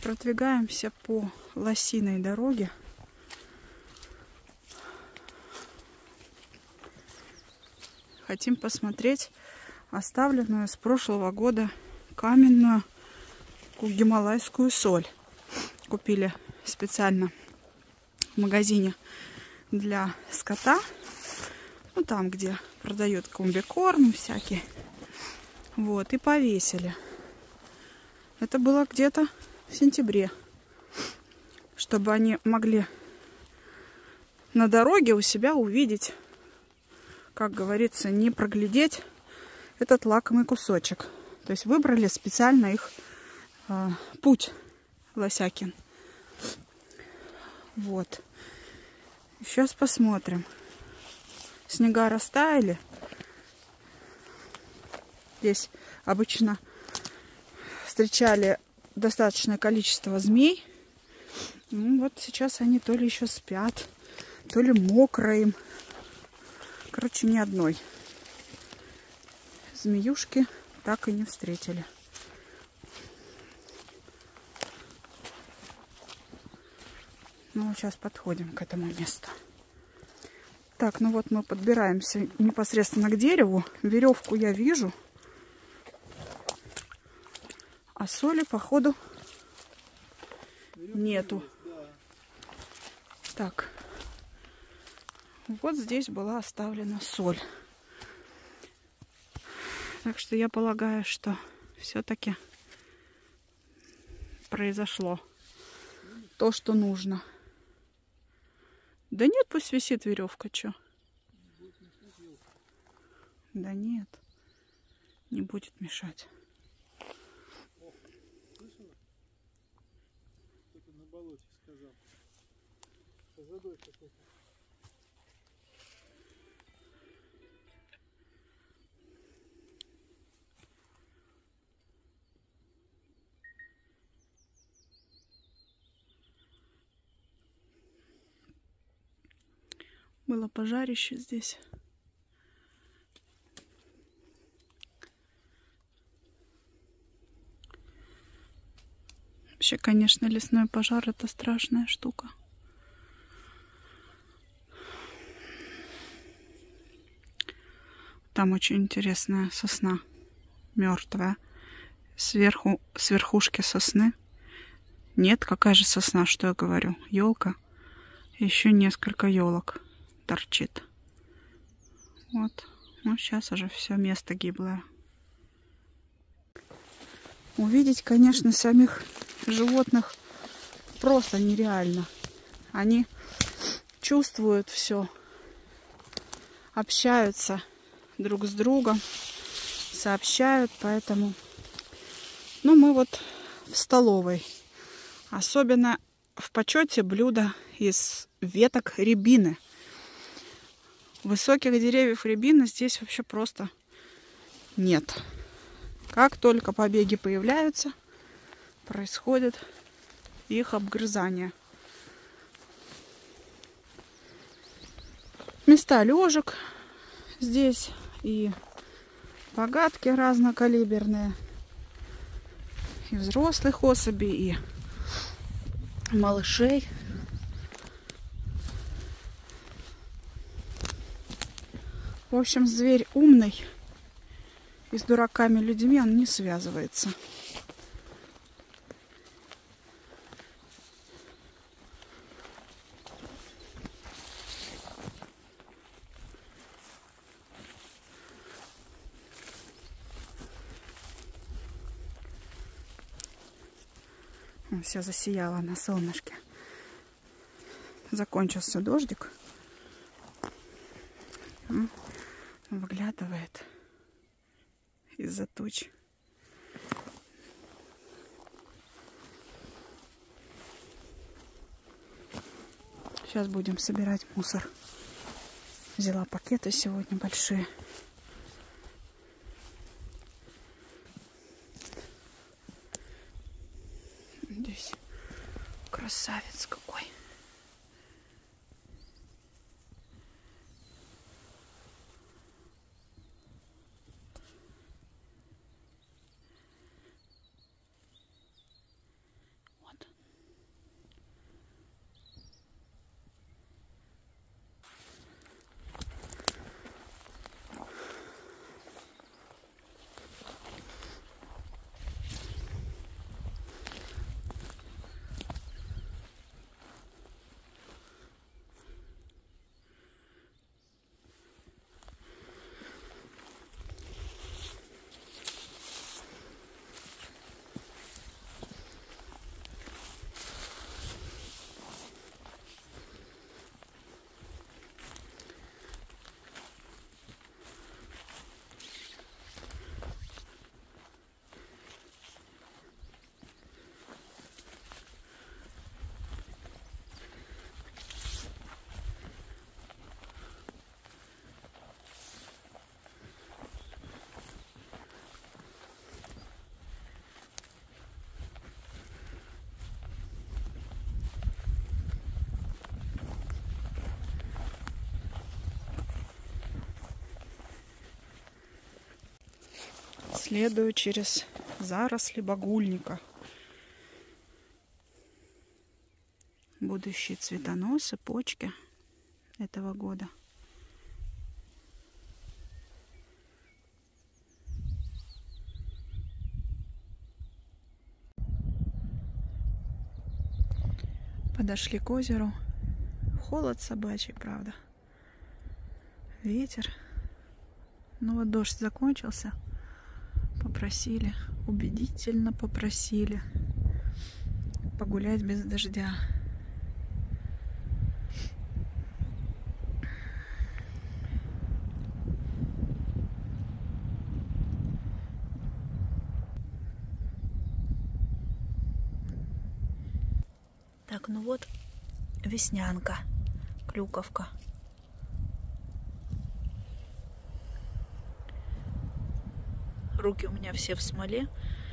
Продвигаемся по лосиной дороге. Хотим посмотреть оставленную с прошлого года каменную гималайскую соль. Купили специально в магазине для скота. Ну, там, где продают комбикорм всякий. Вот, и повесили. Это было где-то в сентябре. Чтобы они могли на дороге у себя увидеть, как говорится, не проглядеть этот лакомый кусочек. То есть выбрали специально их путь Лосякин. Вот. Сейчас посмотрим. Снега растаяли. Здесь обычно встречали достаточное количество змей. Ну, вот сейчас они то ли еще спят, то ли мокро им. Короче, ни одной змеюшки так и не встретили. Ну, сейчас подходим к этому месту. Так, ну вот мы подбираемся непосредственно к дереву. Веревку я вижу. А соли, походу, нету. Так. Вот здесь была оставлена соль. Так что я полагаю, что все-таки произошло то, что нужно. Да нет, пусть висит веревка, что? Да нет, не будет мешать. Кто-то на болоте сказал. Задой какой-то. Было пожарище здесь. Вообще, конечно, лесной пожар — это страшная штука. Там очень интересная сосна, мертвая. Сверху, с верхушки сосны. Нет, какая же сосна, что я говорю? Елка. Еще несколько елок торчит. Вот. Ну, сейчас уже все место гиблое. Увидеть, конечно, самих животных просто нереально. Они чувствуют все, общаются друг с другом, сообщают, поэтому... Ну, мы вот в столовой. Особенно в почете блюда из веток рябины. Высоких деревьев рябины здесь вообще просто нет. Как только побеги появляются, происходит их обгрызание. Места лёжек здесь и погадки разнокалиберные. И взрослых особей, и малышей. В общем, зверь умный, и с дураками людьми он не связывается. Все засияло на солнышке. Закончился дождик. Выглядывает из-за туч. Сейчас будем собирать мусор. Взяла пакеты сегодня большие. Здесь красавец какой. Вот. Следую через заросли багульника. Будущие цветоносы, почки этого года. Подошли к озеру. Холод собачий, правда. Ветер. Ну вот дождь закончился. Попросили, убедительно попросили погулять без дождя. Так, ну вот Веснянка, Клюковка. Руки у меня все в смоле.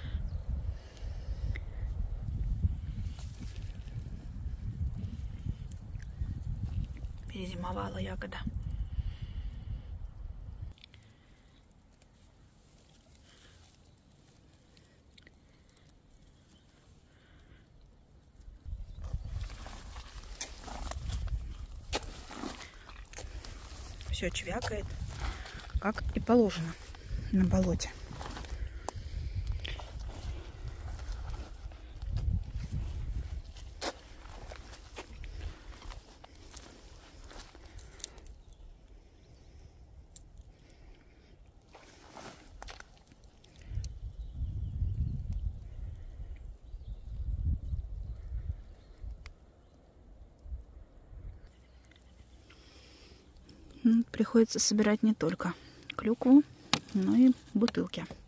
Перезимовала ягода. Все чвякает, как и положено на болоте. Приходится собирать не только клюкву, но и бутылки.